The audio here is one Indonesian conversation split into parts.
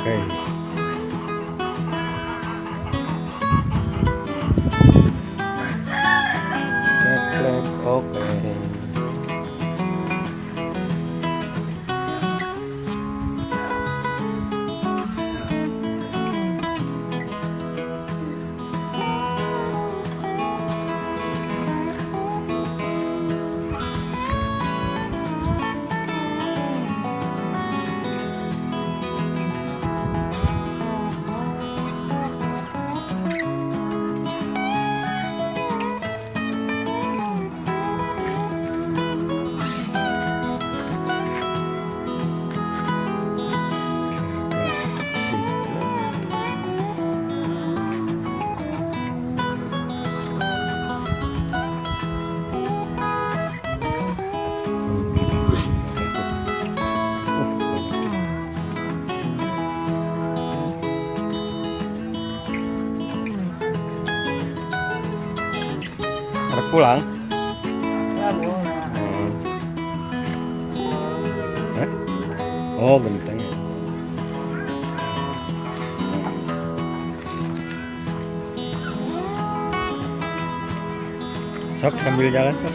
Oke. Oke. Ada pulang? Oh, genteng. Sok sambil jalan, sok.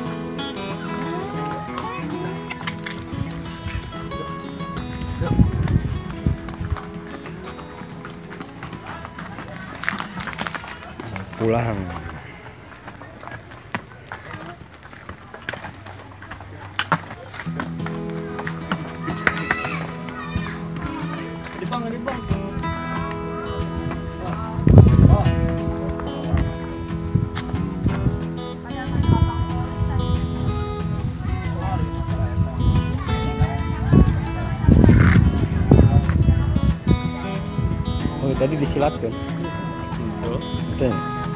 Pulang. Di bang. Oh, tadi disilatkan. Betul.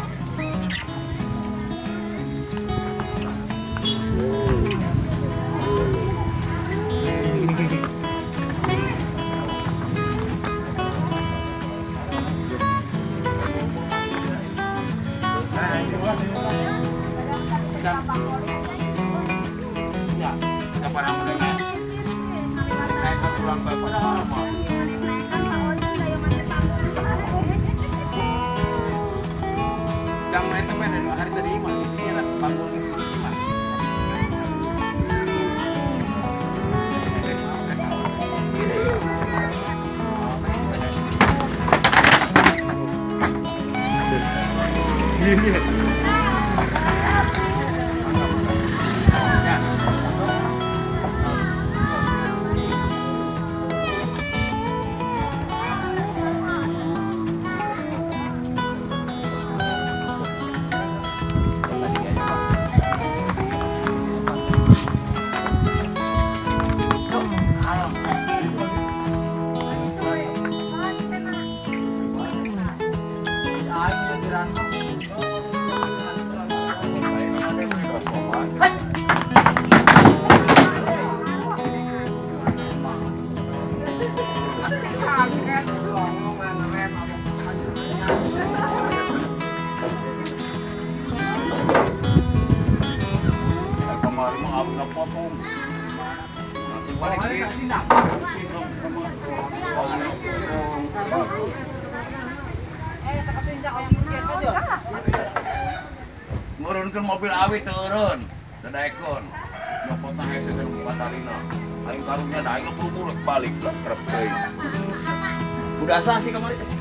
Ngurunkeun mobil awit turun, dadaekon. Nyopot ae seukeun batarina. Aing karunya da aing buru-buru balik lah kerep teuing. Udah asa sih kamari teh.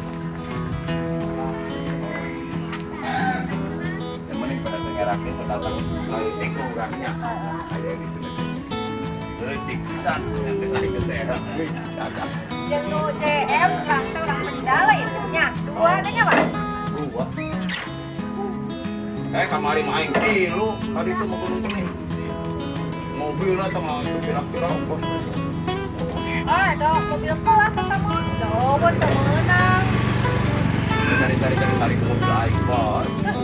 Yang penting pada ngerakeun pedagang leutik urangnya. Aya di ditu. Leutik pisan yang geus aing teh. Cacak. Yang nu CM traktor orang Mandala itu nya. Dua nya, Pak. Dua. Kamari mah aing tilu, tadi itu mau gunung kening. Mobilnya tengah itu kira-kira ongkos. Ada mobil kelas sama. Dobot temenang. Cari mobil aing, Bos.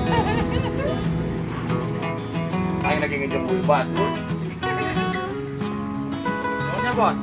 Aing lagi ngejemput batu. Soalnya, Bos.